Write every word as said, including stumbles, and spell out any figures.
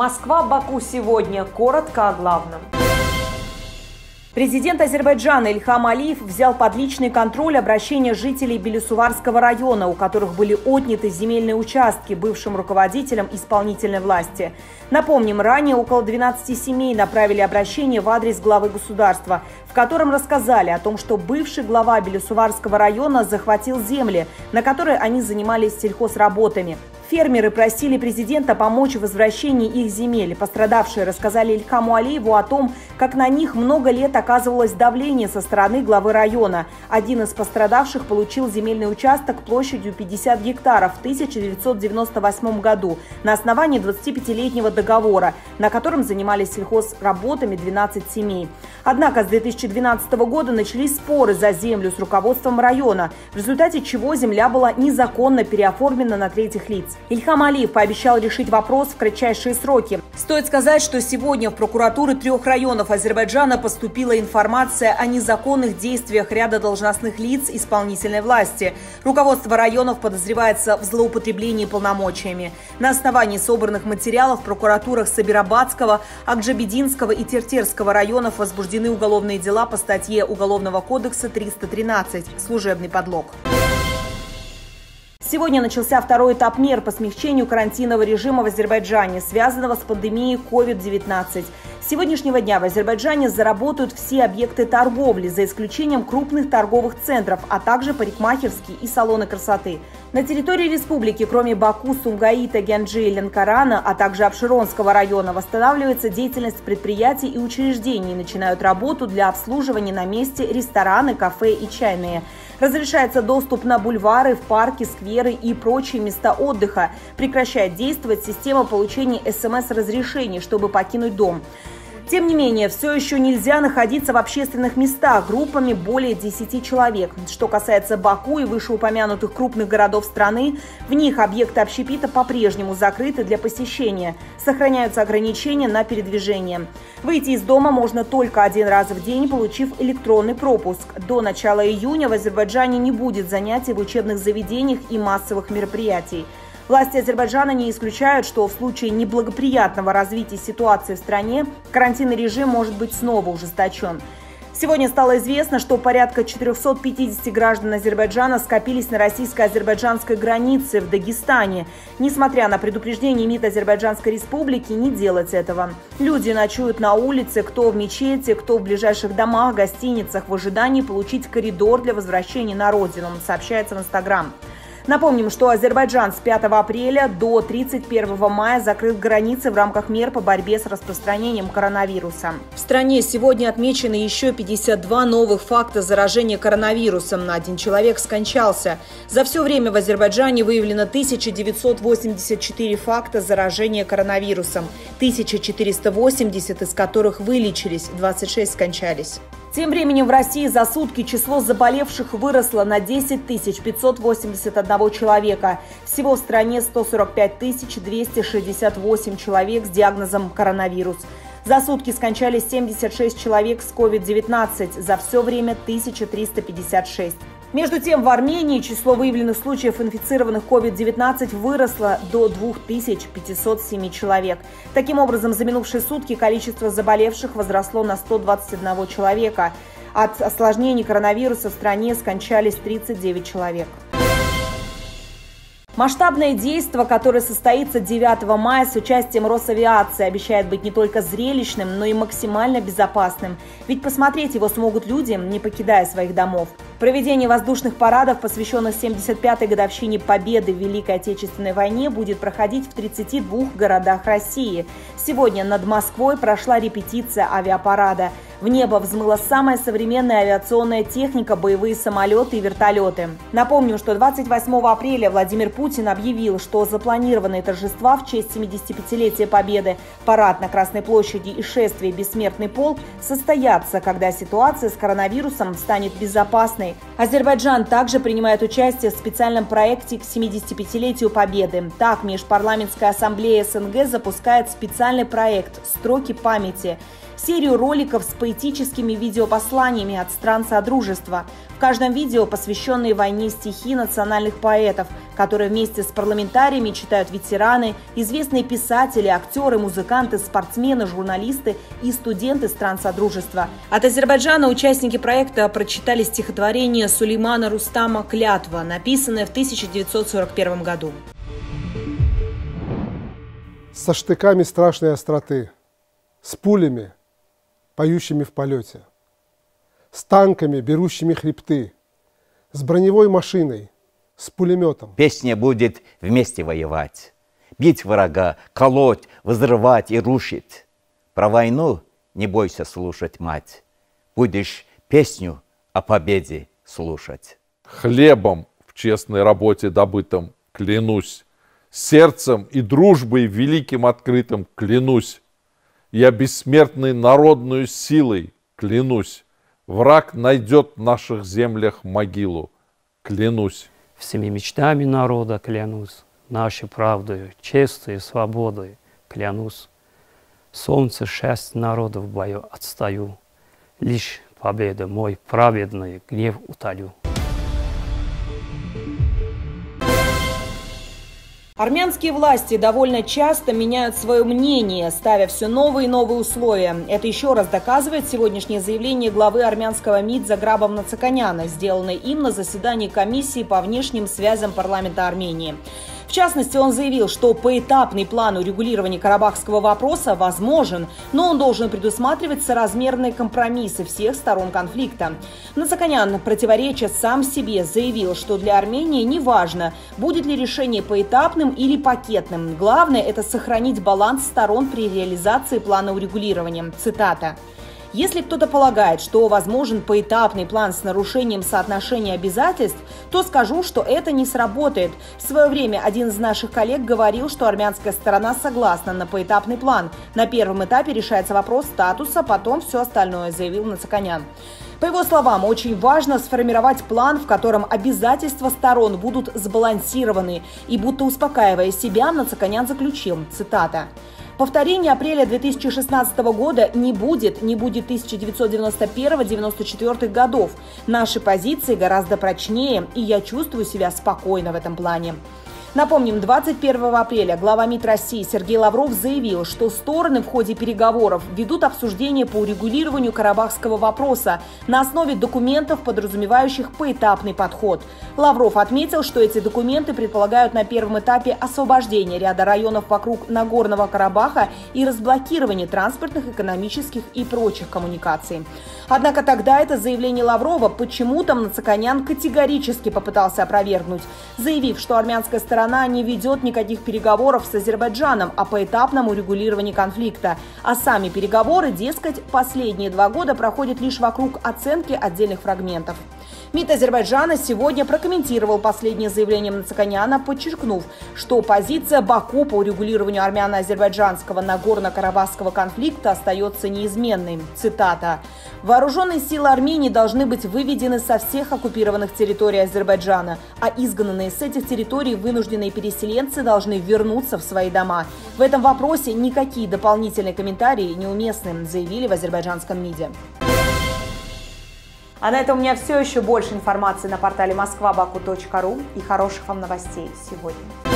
Москва, Баку сегодня. Коротко о главном. Президент Азербайджана Ильхам Алиев взял под личный контроль обращения жителей Белесуварского района, у которых были отняты земельные участки бывшим руководителям исполнительной власти. Напомним, ранее около двенадцати семей направили обращение в адрес главы государства, в котором рассказали о том, что бывший глава Белесуварского района захватил земли, на которые они занимались сельхозработами. Фермеры просили президента помочь в возвращении их земель. Пострадавшие рассказали Ильхаму Алиеву о том, как на них много лет оказывалось давление со стороны главы района. Один из пострадавших получил земельный участок площадью пятьдесят гектаров в тысяча девятьсот девяносто восьмом году на основании двадцатипятилетнего договора, на котором занимались сельхозработами двенадцать семей. Однако с две тысячи двенадцатого года начались споры за землю с руководством района, в результате чего земля была незаконно переоформлена на третьих лиц. Ильхам Алиев пообещал решить вопрос в кратчайшие сроки. Стоит сказать, что сегодня в прокуратуры трех районов Азербайджана поступила информация о незаконных действиях ряда должностных лиц исполнительной власти. Руководство районов подозревается в злоупотреблении полномочиями. На основании собранных материалов в прокуратурах Сабирабадского, Акджабединского и Тертерского районов возбуждены уголовные дела по статье Уголовного кодекса триста тринадцать «Служебный подлог». Сегодня начался второй этап мер по смягчению карантинного режима в Азербайджане, связанного с пандемией ковид девятнадцать. С сегодняшнего дня в Азербайджане заработают все объекты торговли, за исключением крупных торговых центров, а также парикмахерские и салоны красоты. На территории республики, кроме Баку, Сумгаита, Гянджи и Ленкорана, а также Абшеронского района, восстанавливается деятельность предприятий и учреждений, начинают работу для обслуживания на месте рестораны, кафе и чайные. Разрешается доступ на бульвары, в парки, скверы и прочие места отдыха. Прекращает действовать система получения эс эм эс-разрешений, чтобы покинуть дом. Тем не менее, все еще нельзя находиться в общественных местах группами более десяти человек. Что касается Баку и вышеупомянутых крупных городов страны, в них объекты общепита по-прежнему закрыты для посещения. Сохраняются ограничения на передвижение. Выйти из дома можно только один раз в день, получив электронный пропуск. До начала июня в Азербайджане не будет занятий в учебных заведениях и массовых мероприятий. Власти Азербайджана не исключают, что в случае неблагоприятного развития ситуации в стране карантинный режим может быть снова ужесточен. Сегодня стало известно, что порядка четырёхсот пятидесяти граждан Азербайджана скопились на российско-азербайджанской границе в Дагестане. Несмотря на предупреждение МИД Азербайджанской республики не делать этого. Люди ночуют на улице, кто в мечети, кто в ближайших домах, гостиницах, в ожидании получить коридор для возвращения на родину, сообщается в Инстаграм. Напомним, что Азербайджан с пятого апреля до тридцать первого мая закрыл границы в рамках мер по борьбе с распространением коронавируса. В стране сегодня отмечены еще пятьдесят два новых факта заражения коронавирусом. Один человек скончался. За все время в Азербайджане выявлено тысяча девятьсот восемьдесят четыре факта заражения коронавирусом, тысяча четыреста восемьдесят из которых вылечились, двадцать шесть скончались. Тем временем в России за сутки число заболевших выросло на десять тысяч пятьсот восемьдесят одного человека. Всего в стране сто сорок пять тысяч двести шестьдесят восемь человек с диагнозом коронавирус. За сутки скончались семьдесят шесть человек с ковид девятнадцать, за все время тысяча триста пятьдесят шесть. Между тем, в Армении число выявленных случаев инфицированных ковид девятнадцать выросло до двух тысяч пятисот семи человек. Таким образом, за минувшие сутки количество заболевших возросло на сто двадцать один человека. От осложнений коронавируса в стране скончались тридцать девять человек. Масштабное действо, которое состоится девятого мая с участием Росавиации, обещает быть не только зрелищным, но и максимально безопасным. Ведь посмотреть его смогут люди, не покидая своих домов. Проведение воздушных парадов, посвященных семьдесят пятой годовщине Победы в Великой Отечественной войне, будет проходить в тридцати двух городах России. Сегодня над Москвой прошла репетиция авиапарада. В небо взмыла самая современная авиационная техника, боевые самолеты и вертолеты. Напомним, что двадцать восьмого апреля Владимир Путин объявил, что запланированные торжества в честь семидесятипятилетия Победы, парад на Красной площади и шествие «Бессмертный полк» состоятся, когда ситуация с коронавирусом станет безопасной. Азербайджан также принимает участие в специальном проекте к семидесятипятилетию Победы. Так, Межпарламентская ассамблея эс эн гэ запускает специальный проект «Строки памяти». Серию роликов с поэтическими видеопосланиями от стран Содружества. В каждом видео посвященные войне стихи национальных поэтов. которые вместе с парламентариями читают ветераны, известные писатели, актеры, музыканты, спортсмены, журналисты и студенты стран Содружества. От Азербайджана участники проекта прочитали стихотворение Сулеймана Рустама «Клятва», написанное в тысяча девятьсот сорок первом году. Со штыками страшной остроты, с пулями, поющими в полете, с танками, берущими хребты, с броневой машиной, с пулеметом. Песня будет вместе воевать, бить врага, колоть, взрывать и рушить. Про войну не бойся слушать, мать, будешь песню о победе слушать. Хлебом в честной работе добытым клянусь, сердцем и дружбой великим открытым клянусь. Я бессмертной народную силой клянусь. Враг найдет в наших землях могилу, клянусь. Всеми мечтами народа клянусь, нашей правдой, честью и свободой клянусь. Солнце счастья народа в бою отстаю, лишь победа мой праведный гнев утолю. Армянские власти довольно часто меняют свое мнение, ставя все новые и новые условия. Это еще раз доказывает сегодняшнее заявление главы армянского МИД Заграба Мнацаканяна, сделанное им на заседании комиссии по внешним связям парламента Армении. В частности, он заявил, что поэтапный план урегулирования карабахского вопроса возможен, но он должен предусматривать соразмерные компромиссы всех сторон конфликта. Мнацаканян, противореча сам себе, заявил, что для Армении не важно, будет ли решение поэтапным или пакетным. Главное – это сохранить баланс сторон при реализации плана урегулирования. Цитата. Если кто-то полагает, что возможен поэтапный план с нарушением соотношения обязательств, то скажу, что это не сработает. В свое время один из наших коллег говорил, что армянская сторона согласна на поэтапный план. На первом этапе решается вопрос статуса, потом все остальное, заявил Мнацаканян. По его словам, очень важно сформировать план, в котором обязательства сторон будут сбалансированы. И будто успокаивая себя, Мнацаканян заключил, цитата. Повторения апреля две тысячи шестнадцатого года не будет, не будет тысяча девятьсот девяносто первого — девяносто четвёртого годов. Наши позиции гораздо прочнее, и я чувствую себя спокойно в этом плане. Напомним, двадцать первого апреля глава МИД России Сергей Лавров заявил, что стороны в ходе переговоров ведут обсуждение по урегулированию карабахского вопроса на основе документов, подразумевающих поэтапный подход. Лавров отметил, что эти документы предполагают на первом этапе освобождение ряда районов вокруг Нагорного Карабаха и разблокирование транспортных, экономических и прочих коммуникаций. Однако тогда это заявление Лаврова почему-то Мнацаканян категорически попытался опровергнуть, заявив, что армянская сторона Страна не ведет никаких переговоров с Азербайджаном о поэтапном урегулировании конфликта. А сами переговоры, дескать, последние два года проходят лишь вокруг оценки отдельных фрагментов. МИД Азербайджана сегодня прокомментировал последнее заявление Мнацаканяна, подчеркнув, что позиция Баку по урегулированию армяно-азербайджанского Нагорно-Карабахского конфликта остается неизменной. Цитата. «Вооруженные силы Армении должны быть выведены со всех оккупированных территорий Азербайджана, а изгнанные с этих территорий вынужденные переселенцы должны вернуться в свои дома. В этом вопросе никакие дополнительные комментарии неуместны», заявили в азербайджанском МИДе. А на этом у меня все. Еще больше информации на портале москва баку точка ру и хороших вам новостей сегодня.